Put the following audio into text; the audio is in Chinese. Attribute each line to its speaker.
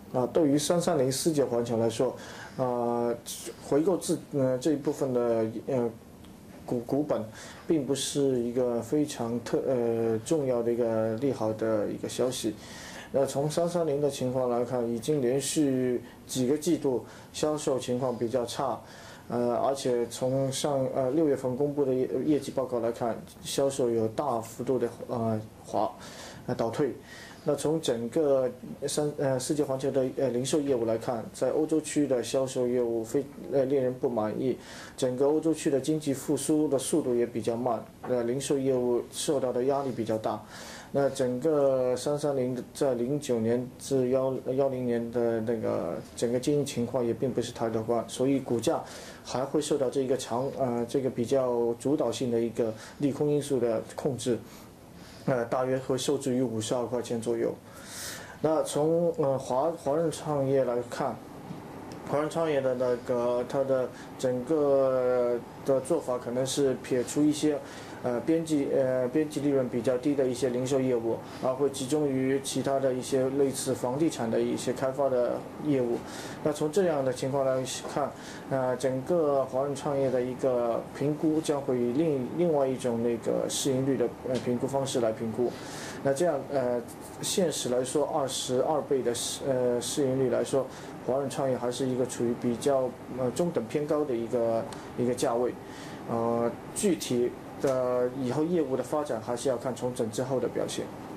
Speaker 1: 对于330世界环球来说，回购这一部分的股本，并不是一个非常重要的一个利好的一个消息。那从330的情况来看，已经连续几个季度销售情况比较差，而且从6月份公布的业绩报告来看，销售有大幅度的倒退。那从整个世界环球的零售业务来看，在欧洲区的销售业务令人不满意，整个欧洲区的经济复苏的速度也比较慢，零售业务受到的压力比较大。那整个330在09年至10年的那个整个经营情况也并不是太乐观，所以股价还会受到这个比较主导性的一个利空因素的控制。大约会受制于52块钱左右。那从华润创业来看，华润创业的它的整个的做法可能是撇除一些边际利润比较低的一些零售业务，会集中于其他的一些类似房地产的一些开发的业务。那从这样的情况来看，整个华润创业的一个评估将会以另外一种那个市盈率的评估方式来评估。那这样现实来说，22倍的市盈率来说，华润创业还是一个处于比较中等偏高的一个价位。具体的以后业务的发展还是要看重整之后的表现。